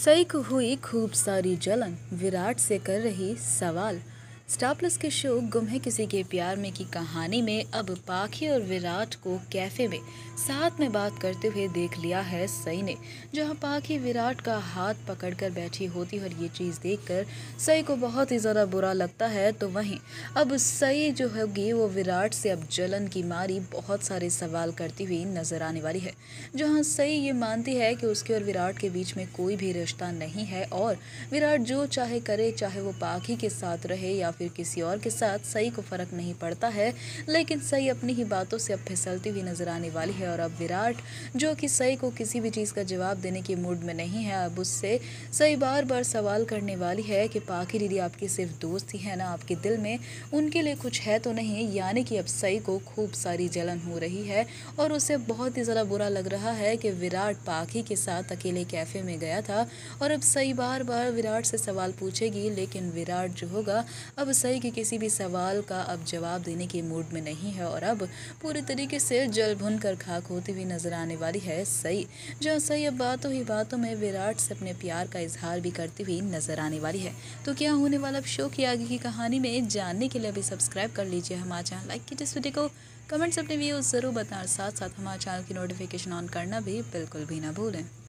सई को हुई खूब सारी जलन, विराट से कर रही सवाल। स्टार प्लस के शो गुम है किसी के प्यार में की कहानी में अब पाखी और विराट को कैफे में साथ में बात करते हुए देख लिया है सई ने। जहां पाखी विराट का हाथ पकड़कर बैठी होती और ये चीज़ देखकर सई को बहुत ही ज़्यादा बुरा लगता है, तो वहीं अब सई जो होगी वो विराट से अब जलन की मारी बहुत सारे सवाल करती हुई नजर आने वाली है। जहां सई ये मानती है कि उसके और विराट के बीच में कोई भी रिश्ता नहीं है और विराट जो चाहे करे, चाहे वो पाखी के साथ रहे या फिर किसी और के साथ, सई को फर्क नहीं पड़ता है। लेकिन सई अपनी ही बातों से अब फिसलती हुई नजर आने वाली है और अब विराट जो कि सई को किसी भी चीज़ का जवाब देने के मूड में नहीं है, अब उससे सई बार बार सवाल करने वाली है कि पाखी दीदी आपकी सिर्फ दोस्त ही है ना, आपके दिल में उनके लिए कुछ है तो नहीं। यानी कि अब सई को खूब सारी जलन हो रही है और उसे बहुत ही ज़्यादा बुरा लग रहा है कि विराट पाखी के साथ अकेले कैफ़े में गया था और अब सई बार बार विराट से सवाल पूछेगी, लेकिन विराट जो होगा अब सई के किसी भी सवाल का अब जवाब देने के मूड में नहीं है और अब पूरी तरीके से जल भुन कर खाक होती हुई नजर आने वाली है सई। जहाँ सई अब बातों ही बातों में विराट से अपने प्यार का इजहार भी करती हुई नजर आने वाली है। तो क्या होने वाला अब शो की आगे की कहानी में जानने के लिए अभी सब्सक्राइब कर लीजिए हमारे चैनल, लाइक कीजिए इस वीडियो को, कमेंट्स अपने व्यूज जरूर बताएं, साथ साथ हमारे चैनल की नोटिफिकेशन ऑन करना भी बिल्कुल भी ना भूलें।